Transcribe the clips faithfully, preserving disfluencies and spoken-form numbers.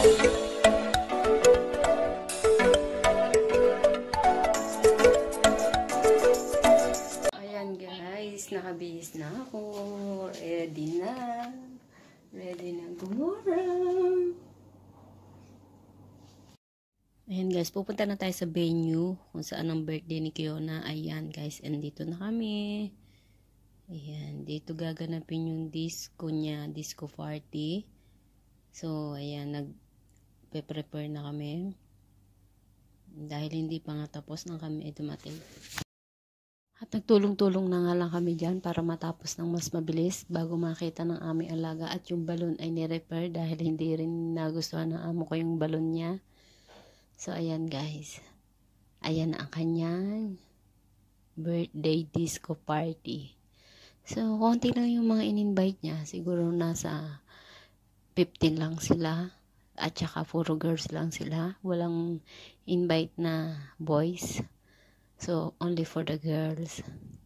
Ayan guys, nakabihis na ako. Ready na. Ready na gumura. Ayan guys, pupunta na tayo sa venue kung saan ang birthday ni Kiona. Ayan guys, and dito na kami. Ayan, dito gaganapin yung disco niya, disco party. So, ayan, nag-prepare na kami. Dahil hindi pa nga tapos nang kami ay dumating. At nagtulong-tulong na nga lang kami dyan para matapos ng mas mabilis bago makita ng aming alaga. At yung balon ay ni-repair dahil hindi rin nagustuhan ng amo ko yung balon niya. So, ayan guys. Ayan ang kanyang birthday disco party. So, konti lang yung mga in-invite niya. Siguro nasa fifteen lang sila. At saka puro girls lang sila. Walang invite na boys. So, only for the girls.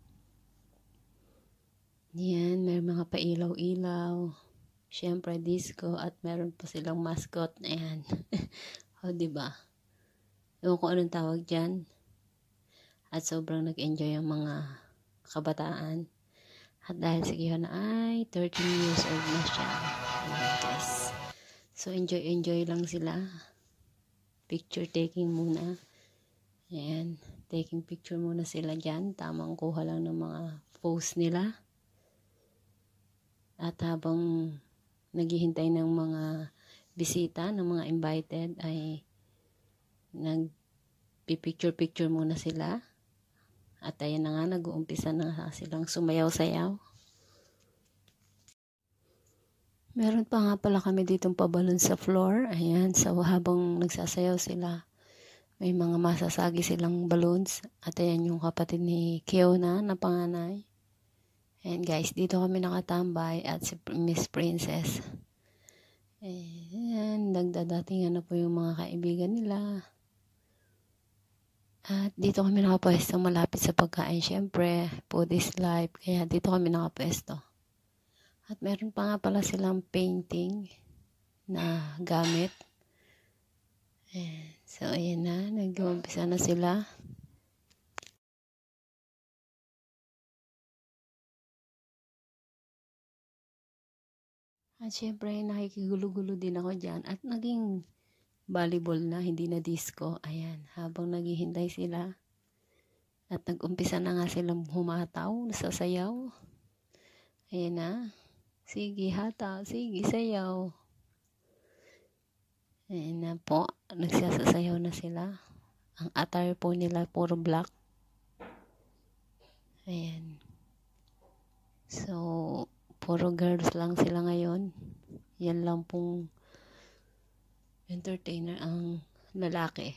Yan, may mga pailaw-ilaw. Siyempre, disco. At meron pa silang mascot. Ayan. O, diba? Ewan ko anong tawag dyan. At sobrang nag-enjoy ang mga kabataan. At dahil si Kiona ay thirteen years old na siya. Ayan, guys. So, enjoy-enjoy lang sila. Picture taking muna. Ayan. Taking picture muna sila dyan. Tamang kuha lang ng mga pose nila. At habang naghihintay ng mga bisita, ng mga invited, ay nag-picture-picture muna sila. At ayan na nga, nag-uumpisa na silang sumayaw-sayaw. Meron pa nga pala kami ditong pabalon sa floor. Ayan, so habang nagsasayaw sila, may mga masasagi silang balloons. At ayan yung kapatid ni Kiona na panganay. Ayan guys, dito kami nakatambay at si Miss Princess. Ayan, nagdadatingan na po yung mga kaibigan nila. At dito kami nakapwesto malapit sa pagkain. Siyempre, food is life. Kaya dito kami nakapwesto. At meron pa nga pala silang painting na gamit. Ayan. So, ayan na. Nag-umpisa na sila. At siyempre, nakikigulo-gulo din ako dyan. At naging volleyball na, hindi na disco. Ayan, habang naghihintay sila. At nag-umpisa na nga silang humataw, sasayaw. Ayan na. Sige, hataw. Sige, sayaw. Ayan na po. Nagsasasayaw na sila. Ang attire po nila, puro black. Ayan. So, puro girls lang sila ngayon. Yan lang pong entertainer ang lalaki.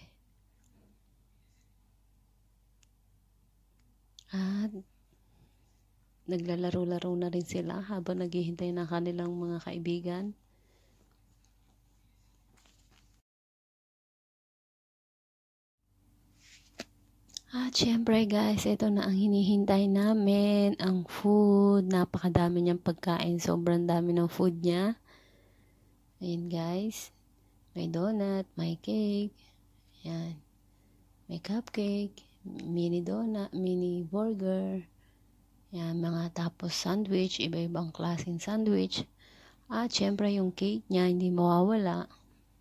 At naglalaro-laro na rin sila habang naghihintay ng kanilang mga kaibigan. At syempre guys, ito na ang hinihintay namin, ang food. Napakadami niyang pagkain, sobrang dami ng food niya. Ayan guys. May donut, may cake, yan. May cupcake, mini donut, mini burger, yan, mga tapos sandwich, iba-ibang klaseng sandwich. At syempre yung cake niya, hindi mawawala.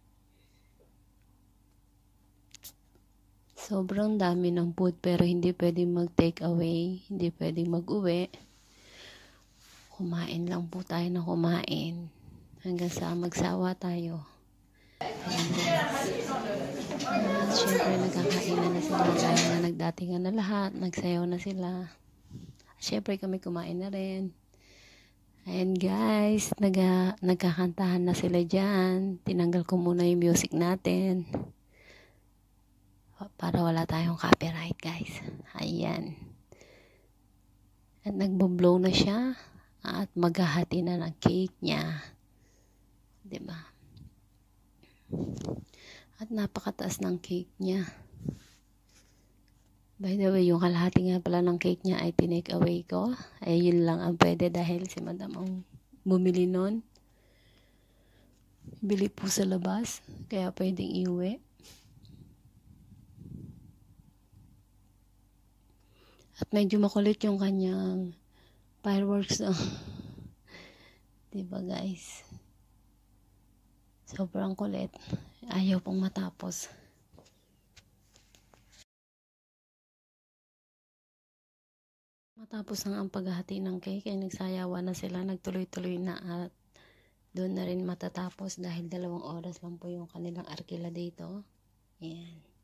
Sobrang dami ng food pero hindi pwedeng mag-take away, hindi pwedeng mag-uwi. Kumain lang po tayo ng kumain hanggang sa magsawa tayo. Ayan guys. At syempre nagkakainan na sila dahil na nagdatingan na lahat. Nagsayaw na sila. At syempre kami kumain na rin. Ayan guys. Naga, nagkakantahan na sila dyan. Tinanggal ko muna yung music natin. Para wala tayong copyright guys. Ayan. At nagbo-blow na siya. At maghahati na ng cake niya. Diba? At napakataas ng cake niya. By the way, yung kalahati nga pala ng cake niya ay tinake away ko. Ay yun lang ang pwede dahil si madam ang bumili nun. bili po sa labas, kaya pwedeng iuwi. At medyo makulit yung kanyang fireworks. No? Diba guys? Sobrang kulit. Ayaw pong matapos. Matapos ang ang paghahati ng cake, ay nagsayawa na sila, nagtuloy-tuloy na at doon na rin matatapos dahil dalawang oras lang po yung kanilang arkila dito. Ayan.